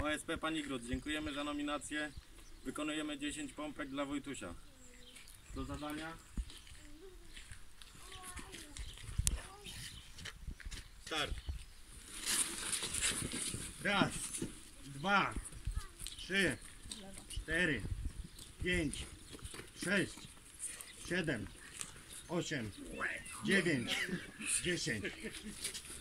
OSP Panigrud, dziękujemy za nominację. Wykonujemy 10 pompek dla Wojtusia. Do zadania. Start. Raz, 2, 3, 4, 5, 6, 7, 8, 9, 10.